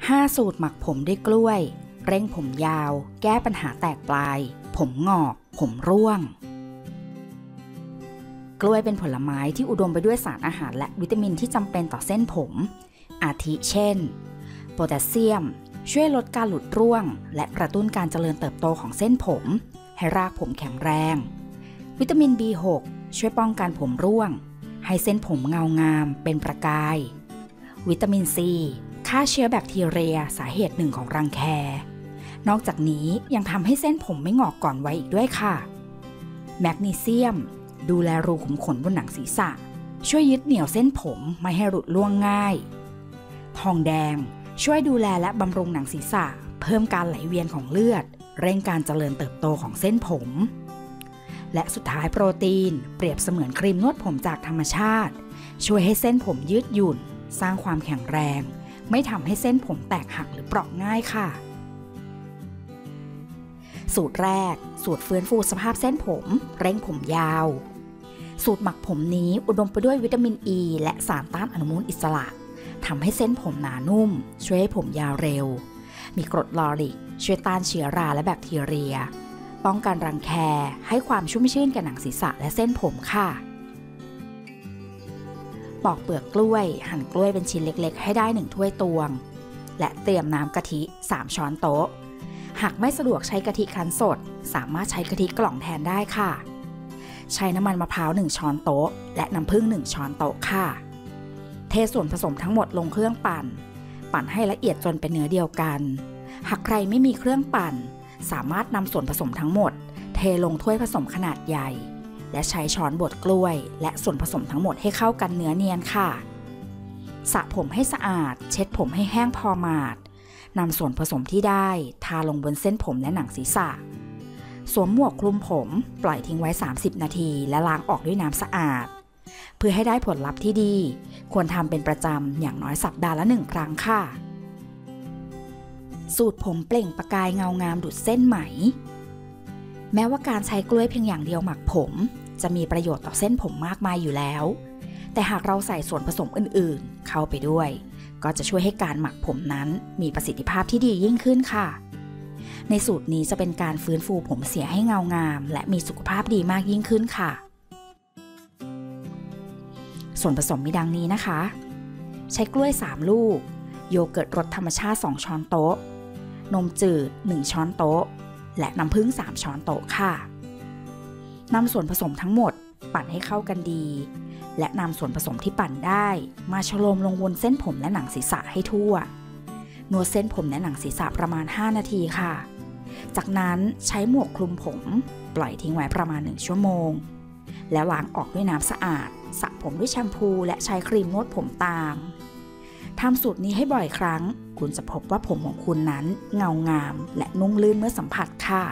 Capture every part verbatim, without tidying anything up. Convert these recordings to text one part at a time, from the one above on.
ห้า สูตรหมักผมด้วยกล้วยเร่งผมยาวแก้ปัญหาแตกปลายผมงอกผมร่วงกล้วยเป็นผลไม้ที่อุดมไปด้วยสารอาหารและวิตามินที่จำเป็นต่อเส้นผมอาทิเช่นโพแทสเซียมช่วยลดการหลุดร่วงและกระตุ้นการเจริญเติบโตของเส้นผมให้รากผมแข็งแรงวิตามิน บี หก ช่วยป้องกันผมร่วงให้เส้นผมเงางามเป็นประกายวิตามิน ซี ฆ่าเชื้อแบคทีเรียสาเหตุหนึ่งของรังแคนอกจากนี้ยังทำให้เส้นผมไม่งอกก่อนวัยอีกด้วยค่ะแมกนีเซียมดูแลรูขุมขนบนหนังศีรษะช่วยยึดเหนี่ยวเส้นผมไม่ให้หลุดร่วงง่ายทองแดงช่วยดูแลและบำรุงหนังศีรษะเพิ่มการไหลเวียนของเลือดเร่งการเจริญเติบโตของเส้นผมและสุดท้ายโปรตีนเปรียบเสมือนครีมนวดผมจากธรรมชาติช่วยให้เส้นผมยืดหยุ่นสร้างความแข็งแรงไม่ทำให้เส้นผมแตกหักหรือเปราะง่ายค่ะสูตรแรกสูตรฟื้นฟูสภาพเส้นผมเร่งผมยาวสูตรหมักผมนี้อุดมไปด้วยวิตามินอ e ีและสารต้านอนุมูลอิสระทำให้เส้นผมหนานุ่มช่วยให้ผมยาวเร็วมีกรดลอริกช่วยต้านเชื้อราและแบคทีเรียป้องกันรังแคให้ความชุ่มชื่นแก่หนังศีรษะและเส้นผมค่ะปอกเปลือกกล้วยหั่นกล้วยเป็นชิ้นเล็กๆให้ได้หนึ่งถ้วยตวงและเตรียมน้ำกะทิสามช้อนโต๊ะหากไม่สะดวกใช้กะทิคั้นสดสามารถใช้กะทิกล่องแทนได้ค่ะใช้น้ำมันมะพร้าวหนึ่งช้อนโต๊ะและน้ำผึ้งหนึ่งช้อนโต๊ะค่ะเทส่วนผสมทั้งหมดลงเครื่องปั่นปั่นให้ละเอียดจนเป็นเนื้อเดียวกันหากใครไม่มีเครื่องปั่นสามารถนำส่วนผสมทั้งหมดเทลงถ้วยผสมขนาดใหญ่และใช้ช้อนบดกล้วยและส่วนผสมทั้งหมดให้เข้ากันเนื้อเนียนค่ะสระผมให้สะอาดเช็ดผมให้แห้งพอหมาดนำส่วนผสมที่ได้ทาลงบนเส้นผมและหนังศีรษะสวมหมวกคลุมผมปล่อยทิ้งไว้สามสิบนาทีและล้างออกด้วยน้ำสะอาดเพื่อให้ได้ผลลัพธ์ที่ดีควรทำเป็นประจำอย่างน้อยสัปดาห์ละหนึ่งครั้งค่ะสูตรผมเปล่งประกายเงางามดุจเส้นไหมแม้ว่าการใช้กล้วยเพียงอย่างเดียวหมักผมจะมีประโยชน์ต่อเส้นผมมากมายอยู่แล้วแต่หากเราใส่ส่วนผสมอื่นๆเข้าไปด้วยก็จะช่วยให้การหมักผมนั้นมีประสิทธิภาพที่ดียิ่งขึ้นค่ะในสูตรนี้จะเป็นการฟื้นฟูผมเสียให้เงางามและมีสุขภาพดีมากยิ่งขึ้นค่ะส่วนผสมมีดังนี้นะคะใช้กล้วยสามลูกโยเกิร์ตรสธรรมชาติสองช้อนโต๊ะนมจืดหนึ่งช้อนโต๊ะและน้ำผึ้งสามช้อนโต๊ะค่ะนำส่วนผสมทั้งหมดปั่นให้เข้ากันดีและนำส่วนผสมที่ปั่นได้มาฉโลมลงบนเส้นผมและหนังศีรษะให้ทั่วนวดเส้นผมและหนังศีรษะประมาณห้านาทีค่ะจากนั้นใช้หมวกคลุมผมปล่อยทิ้งไว้ประมาณหนึ่งชั่วโมงแล้วล้างออกด้วยน้ำสะอาดสระผมด้วยแชมพูและใช้ครีมนวดผมตามทำสูตรนี้ให้บ่อยครั้งคุณจะพบว่าผมของคุณนั้นเงางามและนุ่มลื่นเมื่อสัมผัสค่ะ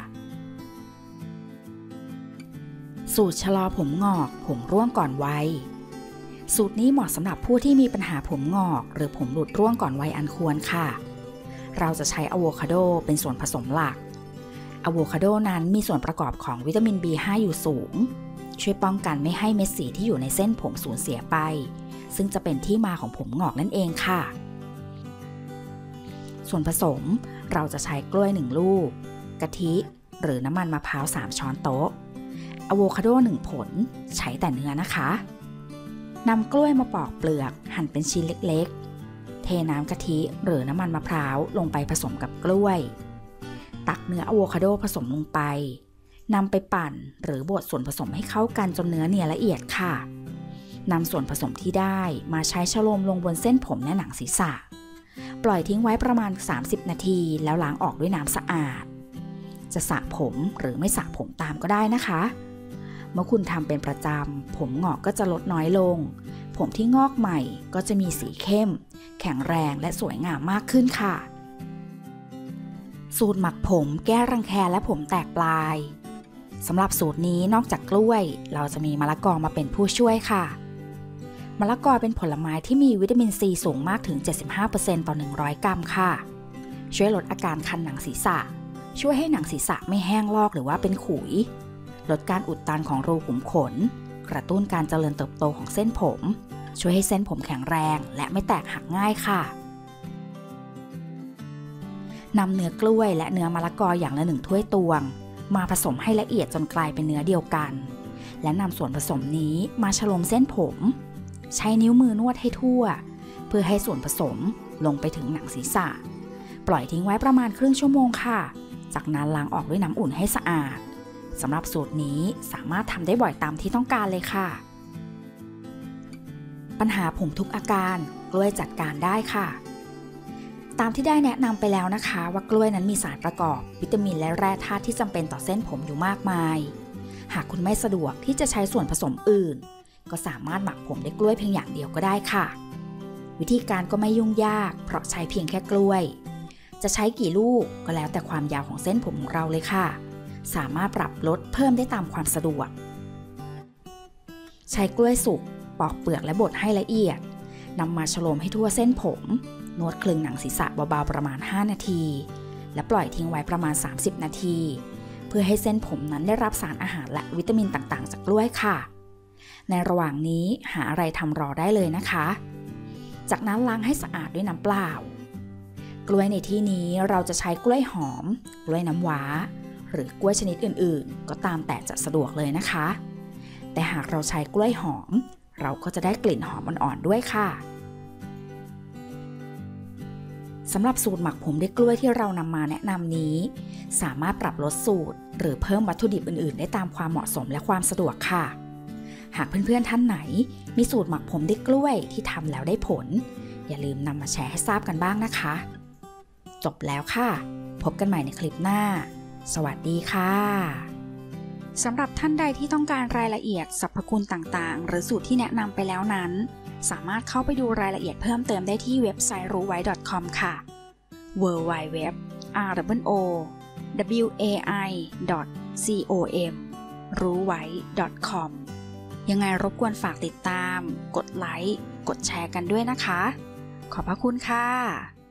สูตรชะลอผมงอกผมร่วงก่อนวัยสูตรนี้เหมาะสำหรับผู้ที่มีปัญหาผมงอกหรือผมหลุดร่วงก่อนวัยอันควรค่ะเราจะใช้อะโวคาโดเป็นส่วนผสมหลักอะโวคาโดนั้นมีส่วนประกอบของวิตามิน บี ห้า อยู่สูงช่วยป้องกันไม่ให้เม็ดสีที่อยู่ในเส้นผมสูญเสียไปซึ่งจะเป็นที่มาของผมงอกนั่นเองค่ะส่วนผสมเราจะใช้กล้วยหนึ่งลูกกะทิหรือน้ำมันมะพร้าวสามช้อนโต๊ะอะโวคาโดหนึ่งผลใช้แต่เนื้อนะคะนำกล้วยมาปอกเปลือกหั่นเป็นชิ้นเล็กๆเทน้ำกะทิหรือน้ำมันมะพร้าวลงไปผสมกับกล้วยตักเนื้ออะโวคาโดผสมลงไปนำไปปั่นหรือบดส่วนผสมให้เข้ากันจนเนื้อเนียนละเอียดค่ะนำส่วนผสมที่ได้มาใช้ฉโลมลงบนเส้นผมและหนังศีรษะปล่อยทิ้งไว้ประมาณสามสิบนาทีแล้วล้างออกด้วยน้ำสะอาดจะสระผมหรือไม่สระผมตามก็ได้นะคะเมื่อคุณทำเป็นประจำผมงอกก็จะลดน้อยลงผมที่งอกใหม่ก็จะมีสีเข้มแข็งแรงและสวยงามมากขึ้นค่ะสูตรหมักผมแก้รังแคและผมแตกปลายสำหรับสูตรนี้นอกจากกล้วยเราจะมีมะละกอมาเป็นผู้ช่วยค่ะมะละกอเป็นผลไม้ที่มีวิตามินซีสูงมากถึง เจ็ดสิบห้าเปอร์เซ็นต์ ต่อหนึ่งร้อยกรัมค่ะช่วยลดอาการคันหนังศีรษะช่วยให้หนังศีรษะไม่แห้งลอกหรือว่าเป็นขุยลดการอุดตันของรูขุมขนกระตุ้นการเจริญเติบโตของเส้นผมช่วยให้เส้นผมแข็งแรงและไม่แตกหักง่ายค่ะนำเนื้อกล้วยและเนื้อมะละกออย่างละหนึ่งถ้วยตวงมาผสมให้ละเอียดจนกลายเป็นเนื้อเดียวกันและนำส่วนผสมนี้มาฉลมเส้นผมใช้นิ้วมือนวดให้ทั่วเพื่อให้ส่วนผสมลงไปถึงหนังศีรษะปล่อยทิ้งไว้ประมาณครึ่งชั่วโมงค่ะจากนั้นล้างออกด้วยน้ำอุ่นให้สะอาดสำหรับสูตรนี้สามารถทำได้บ่อยตามที่ต้องการเลยค่ะปัญหาผมทุกอาการกล้วยจัดการได้ค่ะตามที่ได้แนะนำไปแล้วนะคะว่ากล้วยนั้นมีสารประกอบวิตามินและแร่ธาตุที่จำเป็นต่อเส้นผมอยู่มากมายหากคุณไม่สะดวกที่จะใช้ส่วนผสมอื่นก็สามารถหมักผมด้วยกล้วยเพียงอย่างเดียวก็ได้ค่ะวิธีการก็ไม่ยุ่งยากเพราะใช้เพียงแค่กล้วยจะใช้กี่ลูกก็แล้วแต่ความยาวของเส้นผมของเราเลยค่ะสามารถปรับลดเพิ่มได้ตามความสะดวกใช้กล้วยสุกปอกเปลือกและบดให้ละเอียดนำมาฉโลมให้ทั่วเส้นผมนวดคลึงหนังศีรษะเบาๆประมาณห้านาทีและปล่อยทิ้งไว้ประมาณสามสิบนาทีเพื่อให้เส้นผมนั้นได้รับสารอาหารและวิตามินต่างๆจากกล้วยค่ะในระหว่างนี้หาอะไรทำรอได้เลยนะคะจากนั้นล้างให้สะอาดด้วยน้ำเปล่ากล้วยในที่นี้เราจะใช้กล้วยหอมกล้วยน้ำว้าหรือกล้วยชนิดอื่นๆก็ตามแต่จะสะดวกเลยนะคะแต่หากเราใช้กล้วยหอมเราก็จะได้กลิ่นหอมอ่อนๆด้วยค่ะสำหรับสูตรหมักผมด้วยกล้วยที่เรานำมาแนะนำนี้สามารถปรับลดสูตรหรือเพิ่มวัตถุดิบอื่นๆได้ตามความเหมาะสมและความสะดวกค่ะหากเพื่อนๆท่านไหนมีสูตรหมักผมด้วยกล้วยที่ทำแล้วได้ผลอย่าลืมนำมาแชร์ให้ทราบกันบ้างนะคะจบแล้วค่ะพบกันใหม่ในคลิปหน้าสวัสดีค่ะสำหรับท่านใดที่ต้องการรายละเอียดสรรพคุณต่างๆหรือสูตรที่แนะนำไปแล้วนั้นสามารถเข้าไปดูรายละเอียดเพิ่มเติมได้ที่เว็บไซต์รู้ไว้ ดอท คอม ค่ะ ดับเบิลยู ดับเบิลยู ดับเบิลยู ดอท คอม รู้ไว้ ดอท คอม ยังไงรบกวนฝากติดตามกดไลค์กดแชร์กันด้วยนะคะขอบพระคุณค่ะ